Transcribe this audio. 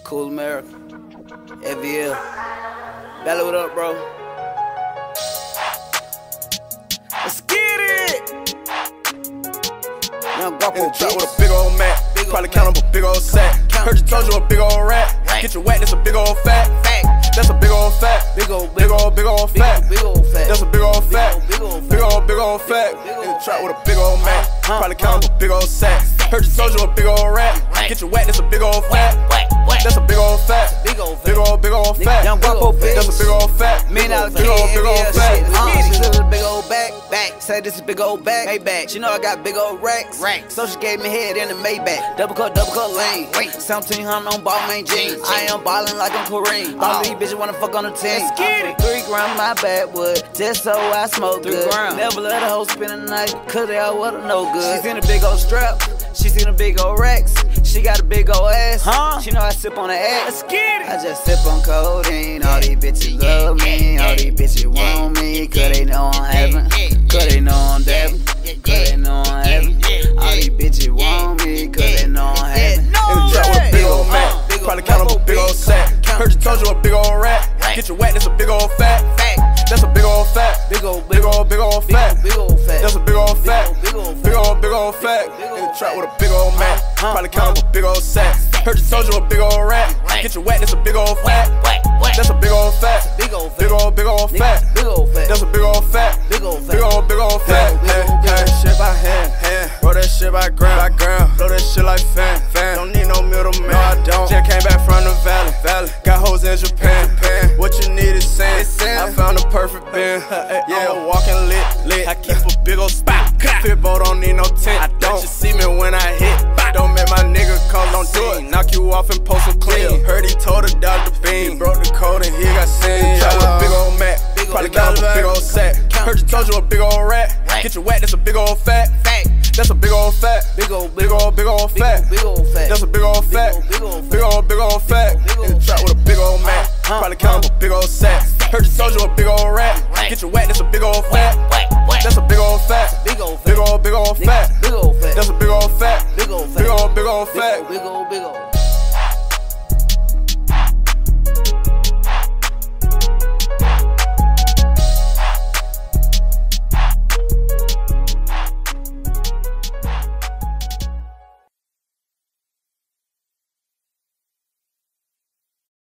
Cool America. FVL. Bally, what up, bro? Let's get it! Young Guapo, trap with a big old Mac. Probably count up a big old sack. Heard you told you a big old rat. Get your whack, that's a big old fat. That's a big old fat. Big old fat. That's a big old fat. Big old fat. In the trap with a big old Mac. Probably count up a big old sack. Heard you told you a big old rat. Get your whack, that's a big old fat. That's a big old fat. Big old fat. Young Guapo, bitch. That's a big old fat. Me and Big old fat. She said a big old back. Say this is big old back. Maybach. She know I got big old racks. So she gave me head in the Maybach. Double cut lane. 1700 on Balmain jeans. I am ballin like I'm Kareem. All these bitches wanna fuck on the team. I put 3 grams my backwood, just so I smoke good. Never let a hoe spend a night, cause they all wanna know good. She's in a big old strap. She's in a big old racks. She got a big old ass. She know I sip on the ass. I just sip on codeine. All these bitches love me. All these bitches want me. Cause they know I'm having. Cause they know I'm dabbing. Cause they know I'm having. All these bitches want me. Cause they know I'm having. In the trap with a big old Mac. Probably count up a big old sack. Heard you told you a big old rat. Get your whack, that's a big old fat. That's a big old fat. Big old fat. That's a big old fat. Big old fat. In the trap with a big old Mac. Probably count up a big old sack. Heard you told you a big old rat. Get your whack, that's a big old fat. That's a big old fat. Big old fat. That's a big old fat. Big old fat. Hey, shit by hand. Roll that shit by gram. Blow that shit like fan. Don't need no middleman. No, I don't. Just came back from the valley. Got hoes in Japan. What you need is sand. I found the perfect bin. Yeah, I'm walking lit. I keep a big old spot. Pitbull don't need no tent. I don't. You see me when I hit. Don't make my nigga call on D. Knock you off and post him clean. Heard he told the dog to beam. He broke the code and he got seen. Trap with a big old Mac. Probably count up a big old sack. Heard you told you a big old rat. Get your whack, that's a big old fat. That's a big old fat. Big old fat. That's a big old fat. Big old fat. In the trap with a big old Mac. Probably count up a big old sack. Heard you told you a big old rat. Get your whack, that's a big old fat.